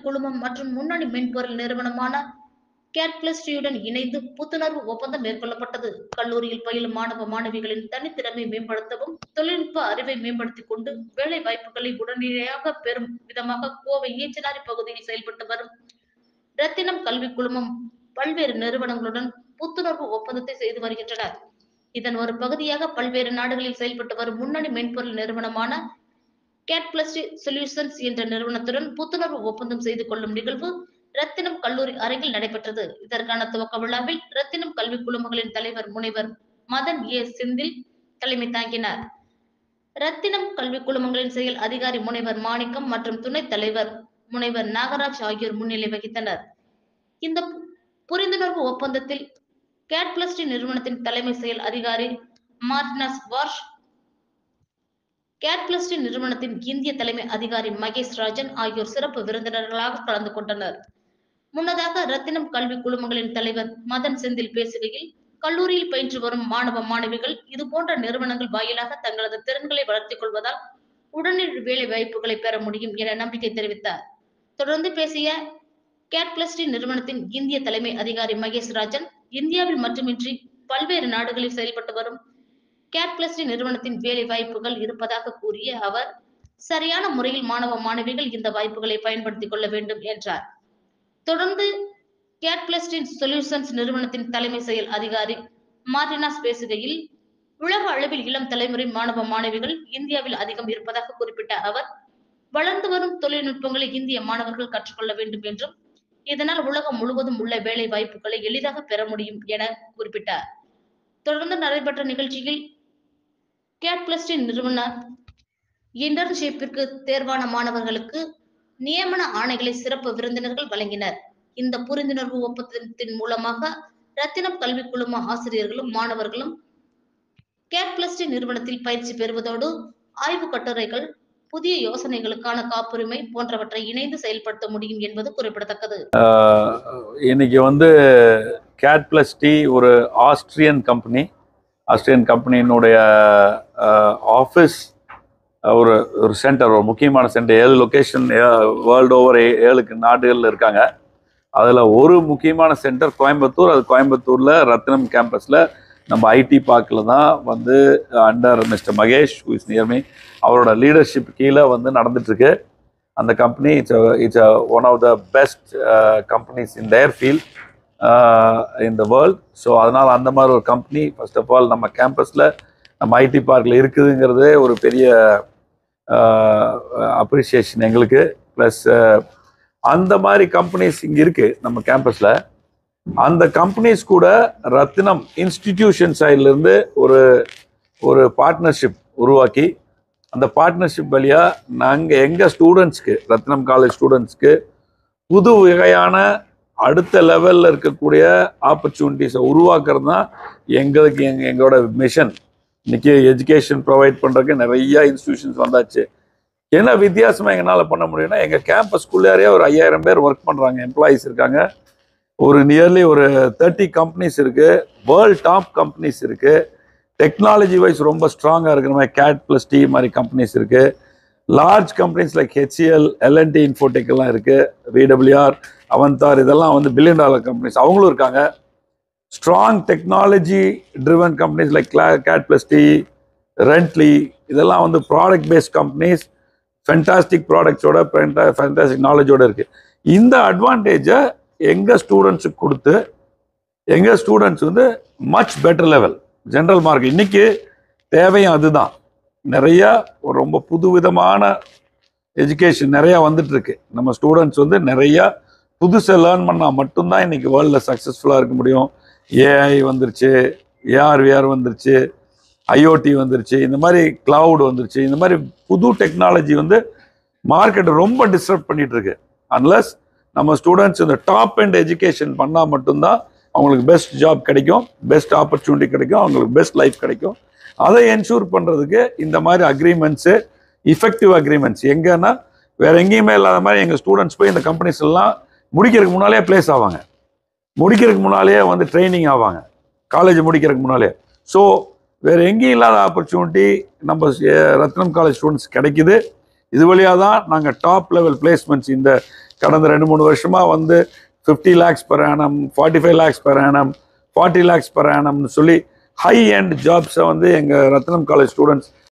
குழுமம் மற்றும் முன்னணி மென்பொருள் நிறுவனமான கேட்பிளஸ்டியுடன் இணைந்து புத்துணர்வு ஒப்பந்தம் மேற்கொள்ளப்பட்டது. கல்லூரியில் பயிலும் மாணவ மாணவிகளின் தனித்திறமை மேம்படுத்தவும் தொழில்நுட்ப அறிவை மேம்படுத்திக் கொண்டு வேலை வாய்ப்புகளை உடனடியாக பெறும் விதமாக கோவை ஈச்சனாரி பகுதியில் செயல்பட்டு வரும் ரத்தினம் கல்வி குழுமம் பல்வேறு நிறுவனங்களுடன் புத்துணர்வு ஒப்பந்தத்தை செய்து வருகின்றனர். இதன் ஒரு பகுதியாக பல்வேறு நாடுகளில் செயல்பட்டு வரும் முன்னணி மென்பொருள் நிறுவனமான கேட்பிளஸ்டி சொல்யூஷன்ஸ் என்ற நிறுவனத்துடன் புத்துணர்வு ஒப்பந்தம் செய்து கொள்ளும் நிகழ்வு ரத்தினம் கல்லூரி அரங்கில் நடைபெற்றது. இதற்கான துவக்க விழாவில் ரத்தினம் கல்வி குழுமங்களின் தலைவர் முனைவர் மதன் ஏ செந்தில் தலைமை தாங்கினார். ரத்தினம் கல்வி குழுமங்களின் செயல் அதிகாரி முனைவர் மாணிக்கம் மற்றும் துணைத் தலைவர் முனைவர் நாகராஜ் ஆகியோர் முன்னிலை வகித்தனர். இந்த புரிந்துணர்வு ஒப்பந்தத்தில் கேட்பிளஸ்டி நிறுவனத்தின் தலைமை செயல் அதிகாரி மார்டினஸ் வார்ஷ், கேட்பிளஸ்டி நிறுவனத்தின் இந்திய தலைமை அதிகாரி மகேஷ் ராஜன் ஆகியோர் சிறப்பு விருந்தினர்களாக கலந்து கொண்டனர். முன்னதாக ரத்தினம் கல்வி குழுமங்களின் தலைவர் மதன் செந்தில் பேசுகையில், கல்லூரியில் பயின்று வரும் மாணவ மாணவிகள் இதுபோன்ற நிறுவனங்கள் வாயிலாக தங்களது திறன்களை வளர்த்திக் கொள்வதால் உடனடி வேலை வாய்ப்புகளை பெற முடியும் என நம்பிக்கை தெரிவித்தார். தொடர்ந்து பேசிய கேட்பிளஸ்டி நிறுவனத்தின் இந்திய தலைமை அதிகாரி மகேஷ் ராஜன், இந்தியாவில் மட்டுமின்றி பல்வேறு நாடுகளில் செயல்பட்டு வரும் கேட்பிளஸ்டி நிறுவனத்தின் வேலை வாய்ப்புகள் இருப்பதாக கூறிய அவர், சரியான முறையில் மாணவ மாணவிகள் இந்த வாய்ப்புகளை பயன்படுத்திக் கொள்ள வேண்டும் என்றார். தொடர்ந்து கேட்பிளஸ்டி சொல்யூஷன்ஸ் நிறுவனத்தின் தலைமை செயல் அதிகாரி மார்டினாஸ் பேசுகையில், உலக அளவில் இளம் தலைமுறை மாணவ மாணவிகள் இந்தியாவில் அதிகம் இருப்பதாக குறிப்பிட்ட அவர், வளர்ந்து வரும் தொழில்நுட்பங்களை இந்திய மாணவர்கள் கற்றுக்கொள்ள வேண்டும் என்றும், இதனால் உலகம் முழுவதும் உள்ள வேலை வாய்ப்புகளை எளிதாக பெற முடியும் என குறிப்பிட்டார். தொடர்ந்து நடைபெற்ற நிகழ்ச்சியில் கேட்பிளஸ்டி நிறுவன இன்டர்ன்ஷிப்பிற்கு தேர்வான மாணவர்களுக்கு நியமன ஆணைகளை சிறப்பு விருந்தினர்கள் வழங்கினர். இந்த புரிந்துணர்வு ஒப்பந்தத்தின் மூலமாக ரத்தினம் கல்வி குழும ஆசிரியர்களும் மாணவர்களும் கேட்பிளஸ்டி நிறுவனத்தில் பயிற்சி பெறுவதோடு ஆய்வு கட்டுரைகள், புதிய யோசனைகளுக்கான காப்புரிமை போன்றவற்றை இணைந்து செயல்படுத்த முடியும் என்பது குறிப்பிடத்தக்கது. இன்னைக்கு கேட்பிளஸ்டி ஒரு ஆஸ்திரியன் கம்பெனியினுடைய ஆஃபீஸ் ஒரு சென்டர், ஒரு முக்கியமான சென்டர். 7 லொக்கேஷன் வேர்ல்டு ஓவர் 7 நாடுகளில் இருக்காங்க. அதில் ஒரு முக்கியமான சென்டர் கோயம்புத்தூர். அது கோயம்புத்தூரில் ரத்னம் கேம்பஸில் நம்ம ஐடி பார்க்கில் தான் under mister Mahesh who is near me, அவரோட லீடர்ஷிப் கீழே நடந்துட்டுருக்கு. அந்த company it's one of the best companies in their field in the world. So அதனால் அந்த மாதிரி ஒரு கம்பெனி ஃபர்ஸ்ட் ஆஃப் ஆல் நம்ம கேம்பஸில் நம்ம ஐடி பார்க்கில் இருக்குதுங்கிறதே ஒரு பெரிய அப்ரிஷியேஷன் எங்களுக்கு. ப்ளஸ் அந்த மாதிரி கம்பெனிஸ் இங்கே இருக்குது நம்ம கேம்பஸில். அந்த கம்பெனிஸ் கூட ரத்தினம் இன்ஸ்டிடியூஷன் சைட்லேருந்து ஒரு பார்ட்னர்ஷிப் உருவாக்கி, அந்த பார்ட்னர்ஷிப் வழியாக நாங்கள் எங்கள் ஸ்டூடெண்ட்ஸ்க்கு, ரத்னம் காலேஜ் ஸ்டூடெண்ட்ஸ்க்கு புது வகையான அடுத்த லெவலில் இருக்கக்கூடிய ஆப்பர்ச்சுனிட்டிஸை உருவாக்குறது தான் எங்களோட மிஷன். இன்றைக்கி எஜுகேஷன் ப்ரொவைட் பண்ணுறதுக்கு நிறையா இன்ஸ்டிடியூஷன்ஸ் வந்தாச்சு. என்ன வித்தியாசமாக எங்களால் பண்ண முடியும்னா, எங்கள் கேம்பஸ்குள்ளேயே ஒரு 5000 பேர் ஒர்க் பண்ணுறாங்க, எம்ப்ளாயீஸ் இருக்காங்க. நியர்லி 30 கம்பெனிஸ் இருக்குது, வேர்ல்ட் டாப் கம்பெனிஸ் இருக்குது. டெக்னாலஜி வைஸ் ரொம்ப ஸ்ட்ராங்காக இருக்கிற மாதிரி கேட்பிளஸ்டி மாதிரி கம்பெனிஸ் இருக்குது. Large companies like HCL, L&T Infotech எல்லாம் இருக்குது. VWR, அவந்தார், இதெல்லாம் பில்லியன் டாலர் கம்பெனிஸ், அவங்களும் இருக்காங்க. Strong technology driven companies like கேட்பிளஸ்டி, ரெண்ட்லி, இதெல்லாம் ப்ராடக்ட் பேஸ்ட் கம்பெனிஸ், ஃபென்டாஸ்டிக் ப்ராடக்ட்ஸோட ஃபென்டாஸ்டிக் நாலேஜோடு இருக்குது. இந்த அட்வான்டேஜை எங்கள் ஸ்டூடெண்ட்ஸுக்கு கொடுத்து எங்கள் students much better level general market இன்றைக்கி தேவையும் அதுதான். நிறையா ரொம்ப புதுவிதமான எஜுகேஷன் நிறையா வந்துட்டுருக்கு. நம்ம ஸ்டூடெண்ட்ஸ் நிறையா புதுசாக லேர்ன் பண்ணால் மட்டும்தான் இன்றைக்கி வேர்ல்டில் சக்ஸஸ்ஃபுல்லாக இருக்க முடியும். ஏஐ வந்துருச்சு, AR/VR வந்துருச்சு, IoT வந்துருச்சு, இந்த மாதிரி கிளவுட் வந்துருச்சு. இந்த மாதிரி புது டெக்னாலஜி மார்க்கெட்டை ரொம்ப டிஸ்டர்ப் பண்ணிகிட்ருக்கு. அன்லஸ் நம்ம ஸ்டூடெண்ட்ஸ் இந்த டாப் அண்ட் எஜுகேஷன் பண்ணால் மட்டும்தான் அவங்களுக்கு பெஸ்ட் ஜாப் கிடைக்கும், பெஸ்ட் ஆப்பர்ச்சுனிட்டி கிடைக்கும், அவங்களுக்கு பெஸ்ட் லைஃப் கிடைக்கும். அதை என்ஷூர் பண்ணுறதுக்கு இந்த மாதிரி அக்ரிமெண்ட்ஸு, இஃபெக்டிவ் அக்ரிமெண்ட்ஸ் எங்கன்னா வேறு எங்கேயுமே இல்லாத மாதிரி எங்கள் ஸ்டூடெண்ட்ஸ் போய் இந்த கம்பெனிஸ் எல்லாம் முடிக்கிறதுக்கு முன்னாலே பிளேஸ் ஆவாங்க, முடிக்கிறதுக்கு முன்னாலே ட்ரைனிங் ஆவாங்க, காலேஜ் முடிக்கிறதுக்கு முன்னாலே. ஸோ வேறு எங்கேயும் இல்லாத ஆப்பர்ச்சுனிட்டி நம்ம ரத்னம் காலேஜ் ஸ்டூடெண்ட்ஸ் கிடைக்குது. இது வழியாக தான் நாங்கள் டாப் லெவல் பிளேஸ்மெண்ட்ஸ் இந்த கடந்த 2-3 வருஷமா வந்து 50 lakhs per annum, 45 lakhs per annum, 40 lakhs per annum சொல்லி ஹை எண்ட் ஜாப்ஸை வந்து எங்கள் ரத்னம் காலேஜ் ஸ்டூடெண்ட்ஸ்